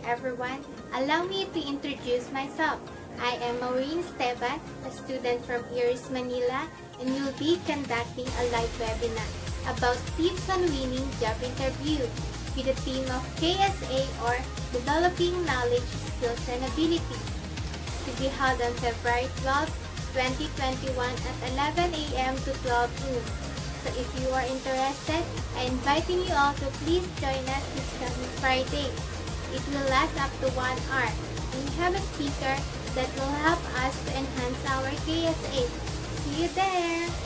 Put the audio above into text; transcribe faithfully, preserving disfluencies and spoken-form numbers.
everyone. Allow me to introduce myself. I am Maureen Esteban, a student from Iris, Manila, and will be conducting a live webinar about tips on winning job interview with the theme of K S A, or Developing Knowledge, Skills, and Abilities, to be held on February twelfth, twenty twenty-one at eleven A M to twelve noon. So if you are interested, I inviting you all to please join us this coming Friday. It will last up to one hour. We have a speaker that will help us to enhance our K S A. See you there!